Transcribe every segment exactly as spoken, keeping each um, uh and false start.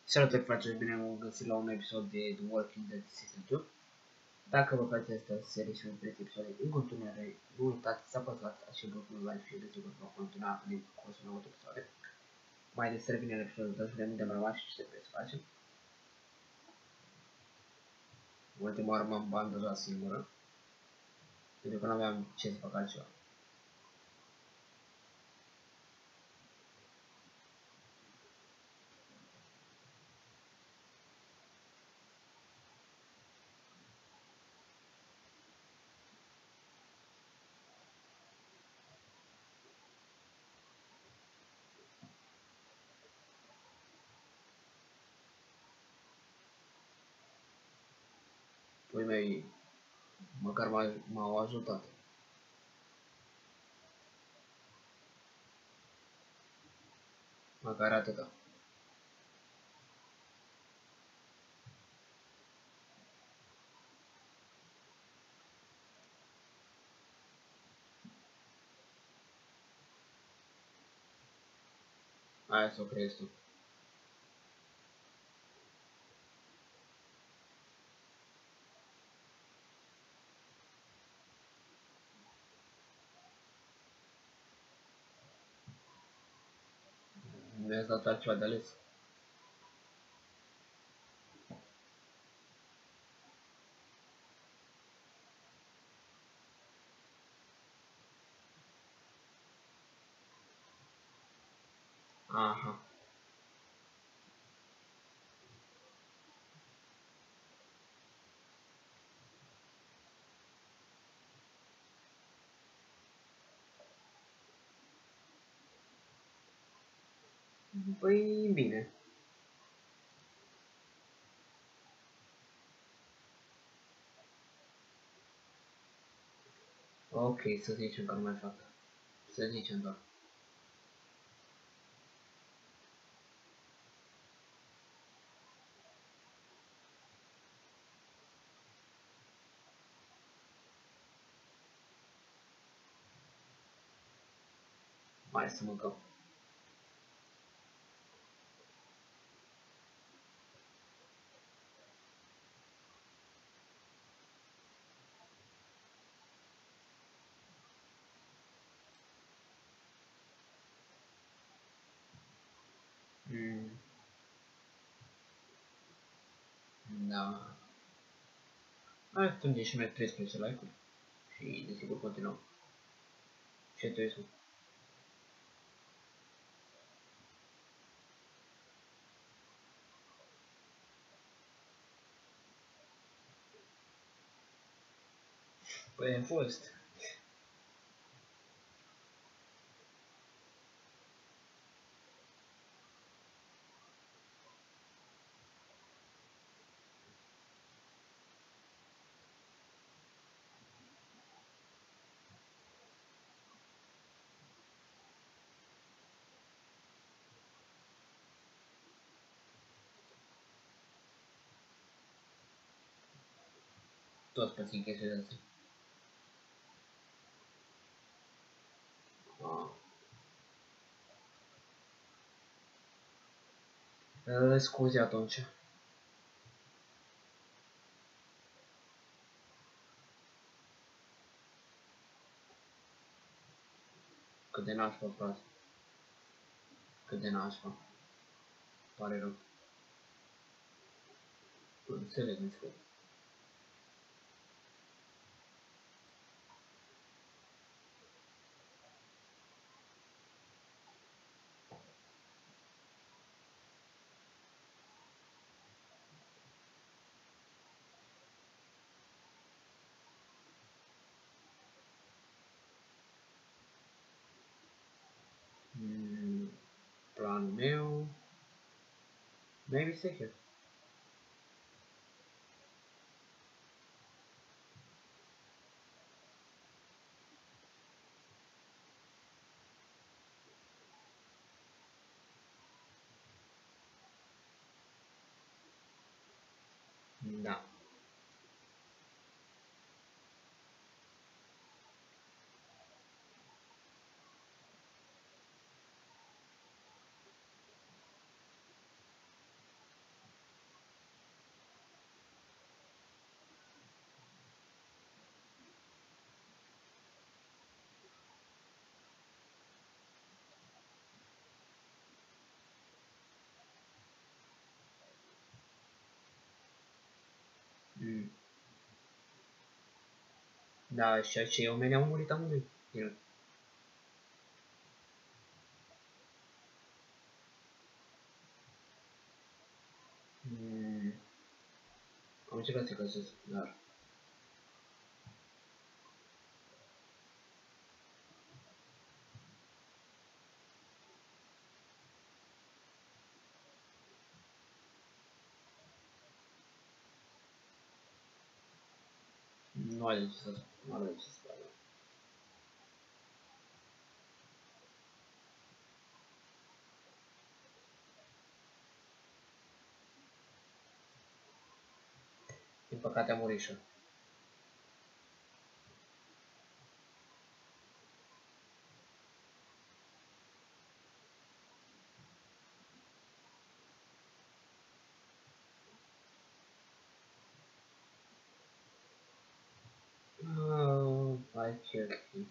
Salutare frate, bine m-am găsit la un episod de The Walking Dead Season doi. Dacă vă place această serie și un preț episoade în continuare, nu uitați să apăsați acel buton like și desigur va continua din cursul nouă episoade. Mai des revine în episodul doi, vedem unde am rămas și ce trebuie să facem. Ultima oară m-am bandajat singură, pentru că nu aveam ce să fac altceva. Pui mei măcar m-au ajutat. Măcar atâta. Aia să o crezi tu. Mi-ați dat altceva de ales. Aha. Păi bine. Ok, să zicem că nu mai fac. Să zicem doar. Hai să mâncăm. Mm. Da. Hai atunci și mai treisprezece like-uri și desigur continuăm. Ce trebuie să... Păi am fost. Toți pățim chestii de astea. Ah. Scuze atunci. Cât de nașpa, frate. Cât de nașpa. Pare rău. Înțeleg, înțeleg. Mm, planul meu... Maybe secret. Da. Da, și acei oameni au murit amândoi. El. Mm. Am încercat să găsesc, dar... Nu are de ce să nu are de ce să facă. Din păcate a murit și el. Ah, hai Chelsea.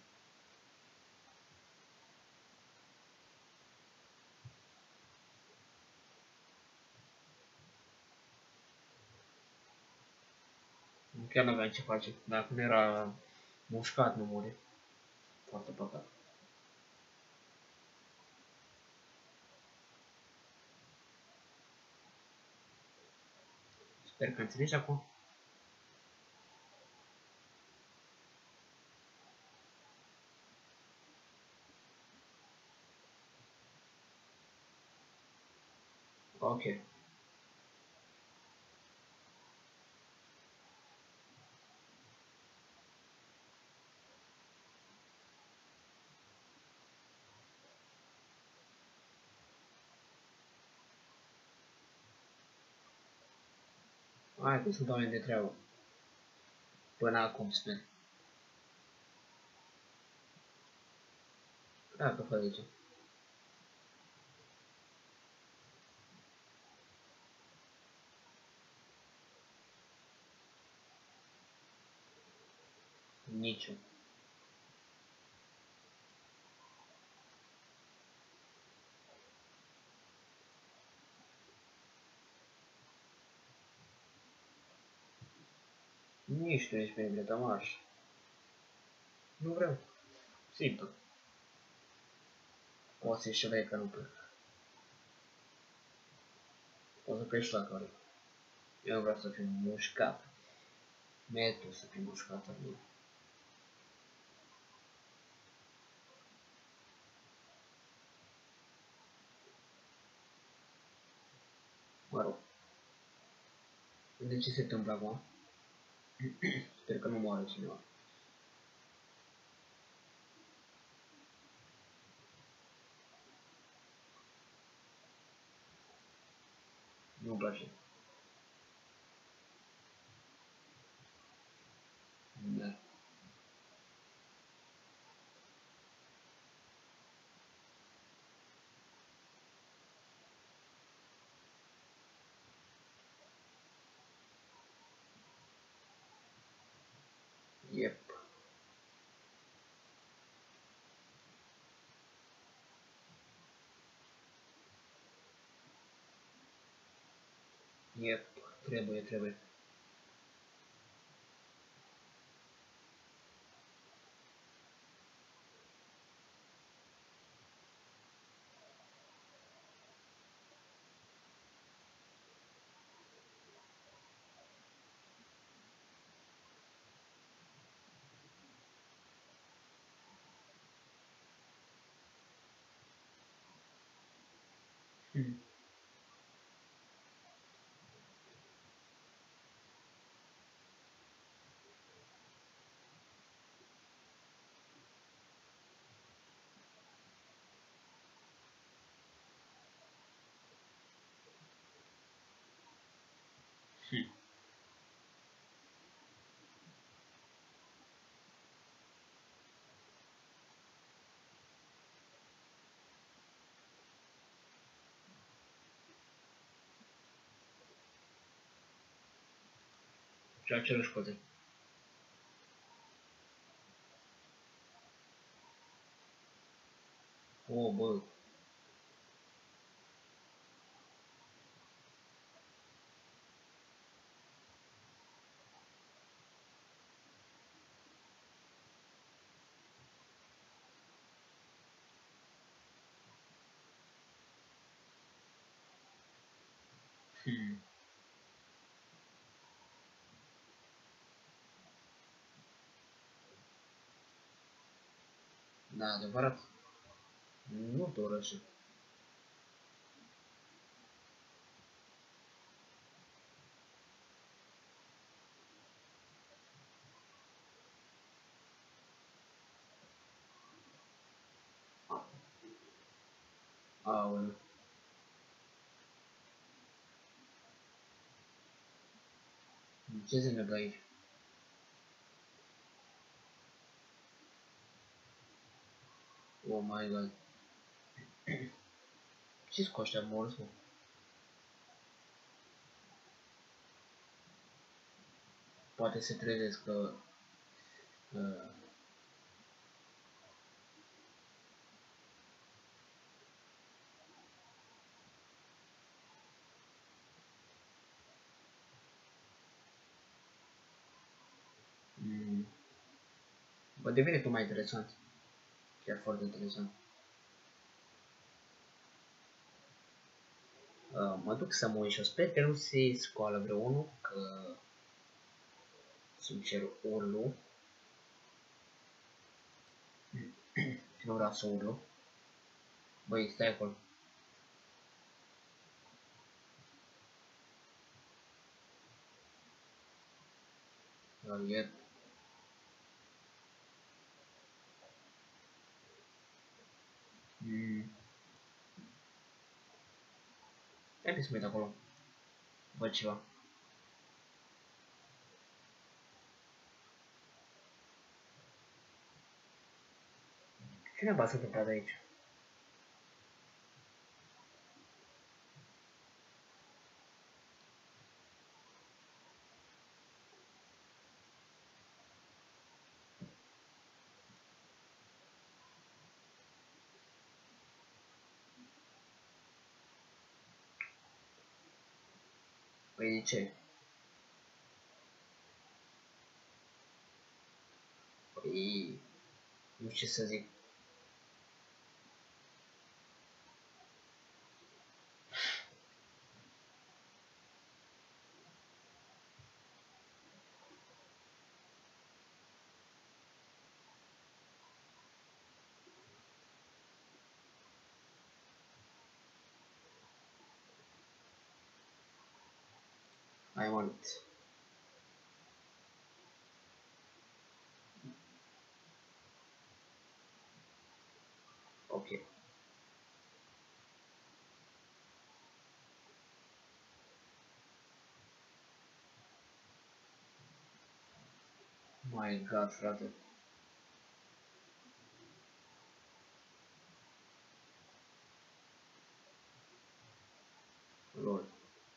Chiar n-aveam ce face. Dacă nu era mușcat, nu muri. Foarte păcat. Sper că înțelegi acum. Ok. Hai că sunt oameni de treabă. Până acum, sper. Da, că fără de ce. Nici eu. Nici tu ești bine, dar marș. Nu vreau. Simplu. O să ieși că nu plec. O să pleci la care. Eu nu vreau să fiu mușcat. Mergi tu să fii mușcat al meu. Mă rog. De ce se întâmplă acum? Sper că nu moare cineva. Nu-mi place. Da. Yep. Yep. Trebuie, trebuie. Hmm. Hmm. Ce același cote. O, bă. Hmm. Da, adevărat. Nu dorășe. Aoleu. Ce se întâmplă aici? Oh my god. Ce-s cu ăștia morți, mă? Poate se trezesc că... Uh, mm, bă, devine tot mai interesant. Chiar foarte interesant. Uh, mă duc să mă uit și eu sper că nu se scoală vreunul, că... Sincer, urlu. Și nu vreau să urlu. Băi, stai acolo. Iar... Mm. Hai să mă uit acolo. Văd ceva. Ce neba s-a întâmplat aici? Păi de ce? Păi... Nu știu ce să zic. I want. Ok. My god, frate. Lol.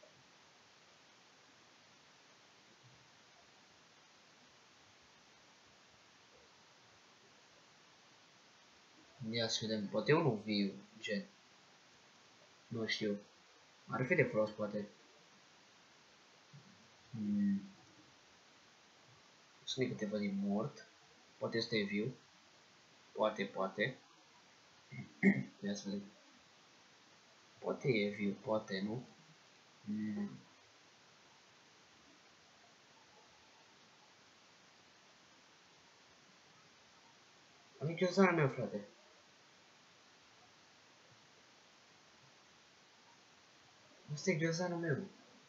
Ia să vedem, poate unul viu, gen. Nu știu. Ar fi de folos, poate. Hmm. Sunt câteva din mort. Poate este viu. Poate, poate. Ia să vedem. Poate e viu, poate nu. Hmm. Aici e zara mea, frate. Asta e ghiozanul meu.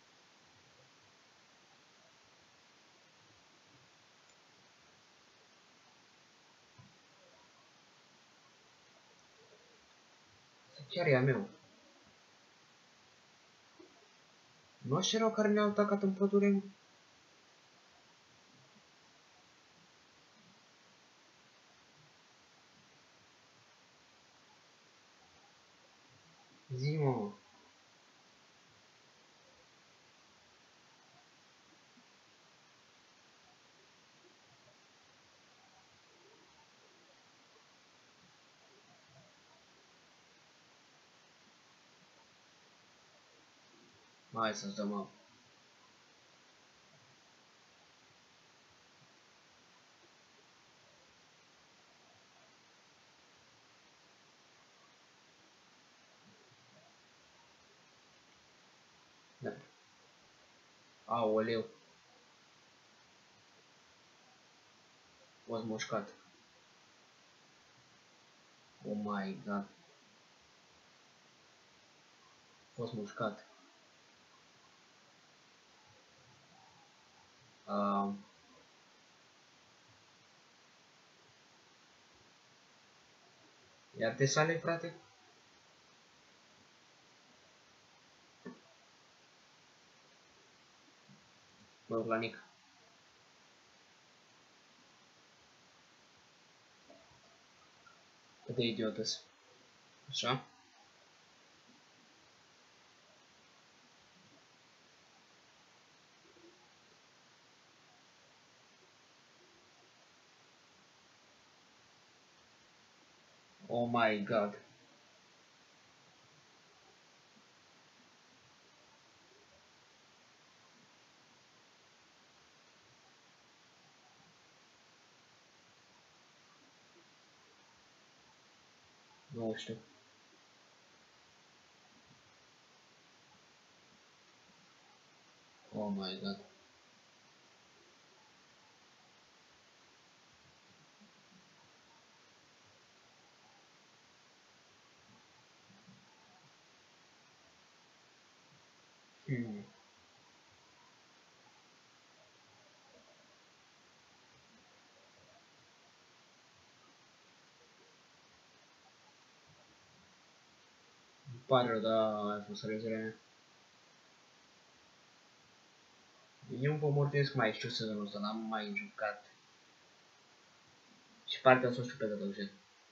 Asta chiar e a meu. Nu așa erau care ne-au atacat în pădure? Zi, mă. Hai să-ți dăm apă. Da. Aoleu. Was mușcat. Oh my god. Was mușcat. Uh, iar te sale, frate? Mă duc la Nick. Cât de idiot-s. Așa. Oh my god. Nu știu. Oh my god. Hmm. Îmi pare rău, dar ai fost alegerea mea. Eu vă mărtuiesc mai știu sezonul ăsta, n-am mai jucat. Și partea o să o știu pe tot gen.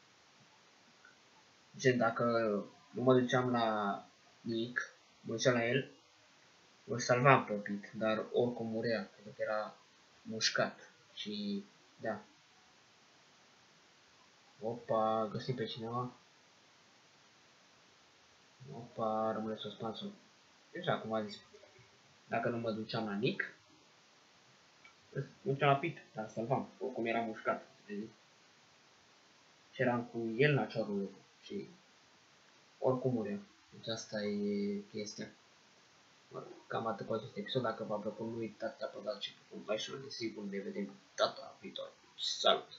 Gen, dacă nu mă duceam la Nick, mă duceam la el, îl salvam pe Pit, dar oricum murea, pentru că era mușcat. Și da. Opa, găsim pe cineva. Opa, rămâne suspansul. Deja, cum am zis, dacă nu mă duceam la Nick, mă duceam la Pit, dar salvam, oricum era mușcat. Și eram cu el la ciorul și oricum murea. Deci asta e chestia. Cam atât cu acest episod. Dacă v-a plăcut, nu uitați să apăsați și pe butonul like și ne vedem data viitoare. Salut!